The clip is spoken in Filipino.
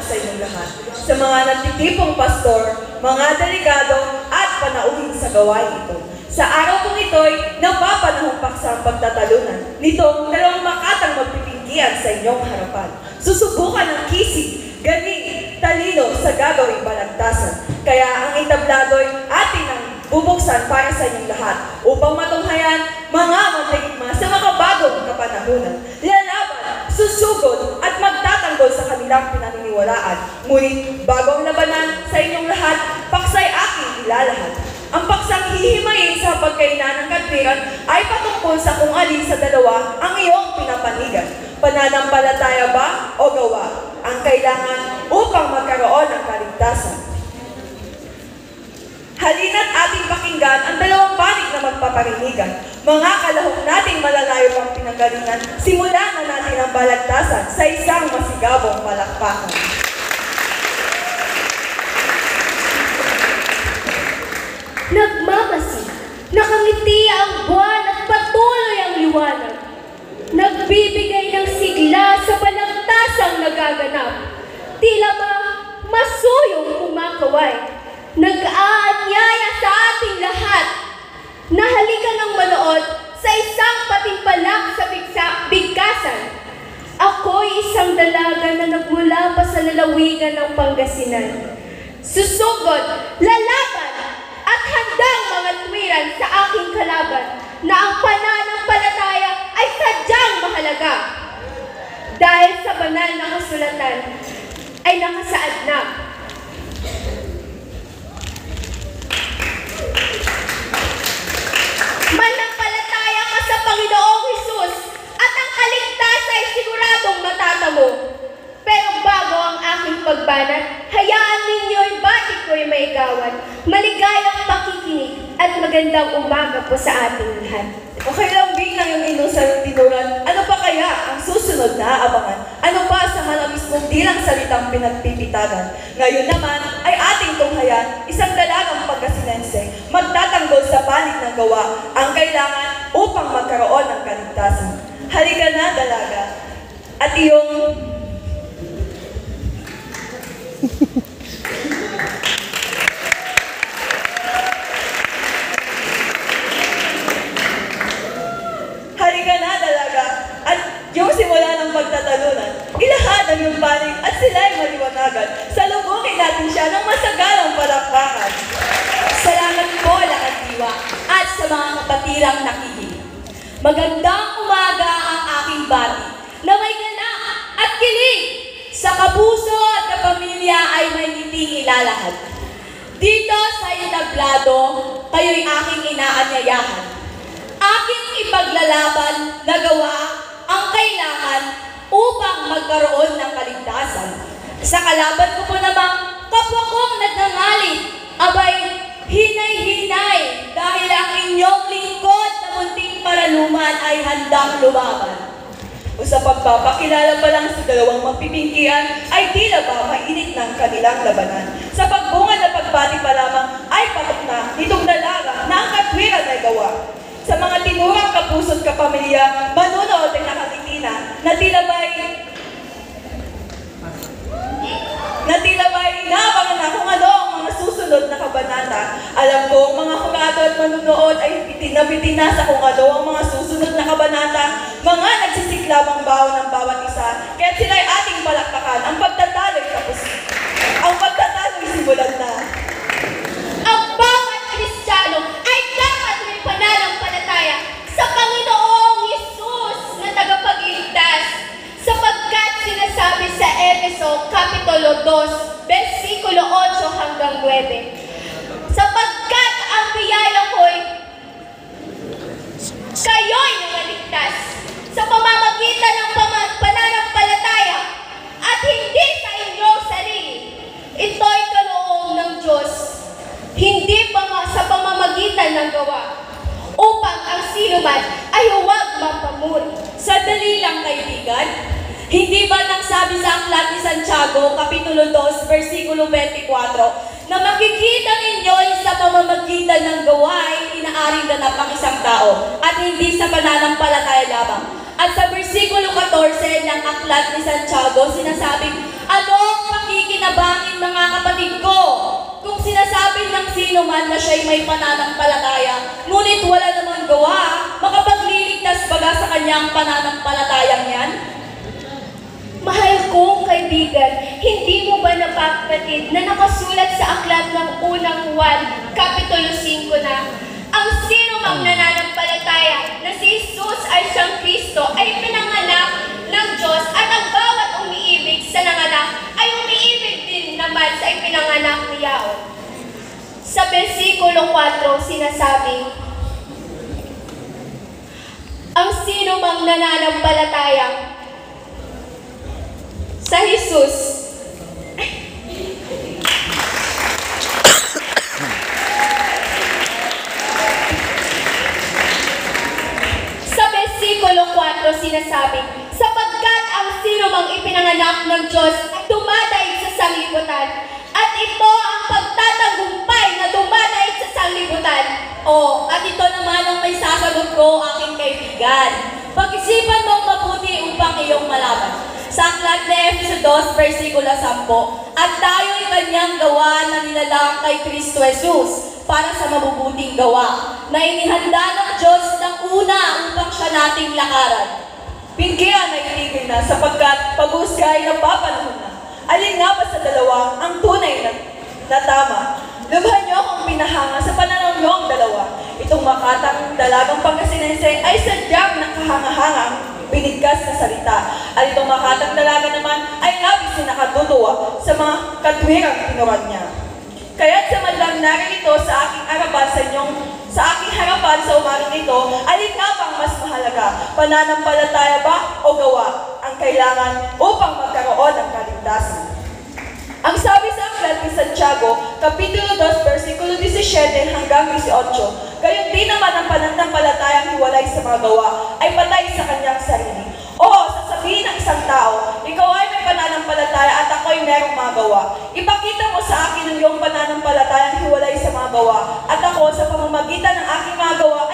sa inyong lahat, sa mga nagtitipong pastor, mga delegado at panauhin sa gawain ito. Sa araw kong ito'y napapanahong paksa ang pagtatalunan nitong dalawang makatang magpipinggian sa inyong harapan. Susubukan ng kisig, ganing, talino sa gagawing balagtasan. Kaya ang entablado'y atin ang bubuksan para sa inyong lahat upang matunghayan mga manligma sa makabagong kapanahunan. Lalaban, susugod at magtatanggol sa kanilang pinaniniwalaan. Ngunit bago ang labanan sa inyong lahat, paksay aking ilalahad. Ang paksang hihimayin sa pagkainan ng katwiran ay patungkol sa kung alin sa dalawa ang iyong pinapanigan. Pananampalataya ba o gawa ang kailangan upang magkaroon ng kaligtasan? Halina't ating pakinggan ang dalawang panig na magpaparinigan. Mga kalahok nating malalayo pang pinanggalingan, simulan na natin ang balagtasan sa isang masigabong palakpakan. Nagmamasid, nakangiti ang buwan at patuloy ang liwanag. Nagbibigay ng sigla sa balagtasang nagaganap. Tila ba masuyong kumakaway. Nag-aanyaya sa ating lahat na halika ng manood sa isang patimpalak sa bigkasan. Ako'y isang dalaga na nagmula pa sa lalawigan ng Pangasinan. Susugod, lalaban, at handang mga tuwiran sa aking kalaban na ang pananampalataya ay sadyang mahalaga. Dahil sa banal na kasulatan ay nakasaad na. Manampalataya ka sa Panginoong Hesus at ang kaligtasan ay siguradong matatamo. Pero bago ang aking pagbanat, hayaan ninyo'y batik ko'y maigawan. Maligayang pakikinig at magandang umaga po sa ating lahat. Okay lang bilang yung inyong tinuran, ano pa kaya ang susunod na aabangan? Ano pa sa halamis mong dilang salitang pinagpipitagan? Ngayon naman ay ating tunghayan, isang dalagang Pangasinense, magtatanggol sa panig ng gawa ang kailangan upang magkaroon ng kaligtasan. Halika na, dalaga, at iyong halika na, dalaga, at yung simula ng pagtatalunan, ilahad ang iyong panig at sila'y maliwanagan. Salubungin natin siya ng masagalang palakpakan. Salamat po, lahat diwa, at sa mga kapatirang nakikinig. Magandang umaga ang aking bati na may ganap at kilig. Sa kapuso at kapamilya ay may ngiting ilalahad. Dito sa entablado, kayo'y aking inaanyayahan. Aking ipaglalaban na gawa ang kailangan upang magkaroon ng kaligtasan. Sa kalaban ko po namang kapwa kong nagnangalit, abay hinay-hinay dahil ang inyong lingkod na munting paraluman ay handang lumaban. O sa pagpapakilala pa lang sa dalawang magpipinggian ay tila ba mainit ng kanilang labanan. Sa pagbungad na pagbati pa lamang ay patok na nitong dalaga na ang katwiran ay gawa. Sa mga tinurang kapuso't kapamilya, manunood ay nakangiti na tila ba'y inaabangan na kung ano ang mga susunod na kabanata. Alam ko, mga hurado at manunood ay bitin na sa kung ano ang mga susunod na kabanata. Mga nagsisiklamang baon ng bawat isa, kaya sila'y ating palakpakan. Ang pagtatalo'y tapos. Ang pagtatalo'y simulan na. Ang bawat Kristiyano ay dapat may pananampalataya sa Panginoong Hesus na tagapagligtas, sapagkat sinasabi sa Efeso Kapitulo 2, versikulo 8 hanggang 9, sapagkat ang biyaya ko'y kayo'y nangaligtas sa pamamagitan ng pananampalataya at hindi sa inyong sarili. Ito'y kaloob ng Diyos, hindi sa pamamagitan ng gawa, upang ang sinuman ay huwag mapamuri. Sandali lang, kaibigan. Hindi ba nang sabi sa Aklat ni Santiago, Kapitulo 2, versikulo 24, na makikita ninyo sa pamamagitan ng gawa ay inaaring ganap ang isang tao at hindi sa pananampalataya lamang. At sa versikulo 14 ng Aklat ni Santiago, sinasabing, anong makikita siya'y may pananampalataya, ngunit wala namang gawa, makapagliligtas baga sa kanyang pananampalatayang yan? Mahal kong kaibigan, hindi mo ba napapatid na nakasulat sa aklat ng unang Juan, Kapitulo 5 na ang sino mang nananampalataya na si Jesus ay siyang Kristo ay pinanganak ng Diyos at ang bawat umiibig sa nanganak ay umiibig din naman sa ipinanganak ni Yahweh. Sa versikulo 4 sinasabi, ang sino mang nananampalataya sa Jesus sa versikulo 4 sinasabi, sapagkat ang sino mang ipinanganak ng Diyos ay dumadaig sa sanglibutan, at ito ang pagtatagumpay na dumadaig sa sanglibutan. At ito naman ang may sasagot ko, aking kaibigan. Pag-isipan mong mabuti upang iyong malaman. Sa aklat ni Efeso 2, versikulo 10, at tayo'y kanyang gawa na nilalang kay Kristo Jesus para sa mabubuting gawa, na inihanda ng Diyos ng una upang siya nating lakaran. Pinggian ay itigil na sapagkat pag-uusgay na papanahon na. Alin nga ba sa dalawa ang tunay na tama? Lubhan niyo akong pinahanga sa pananaw niyong dalawa. Itong makatang dalagang Pangasinense ay sadyang nakahanga-hangang binigkas na salita. At itong makatang dalaga naman ay labis na nakatutuwa sa mga katwirang tinuran niya. Kaya't sa madlang narito sa aking harapan sa umagang ito, alin nga bang mas mahalaga? Pananampalataya ba o gawa ang kailangan upang magkaroon ng kaligtasan? Ang sabi sa aklat ni Santiago, Kapitulo 2, versikulo 17 hanggang 18, gayon din naman ang pananampalatayang hiwalay sa mga gawa ay patay sa kanyang sarili. Sasabihin ng isang tao, ikaw ay may pananampalataya at ako'y merong mga gawa. Ipakita mo sa akin ang iyong pananampalatayang hiwalay sa mga gawa at ako sa pamamagitan ng aking mga gawa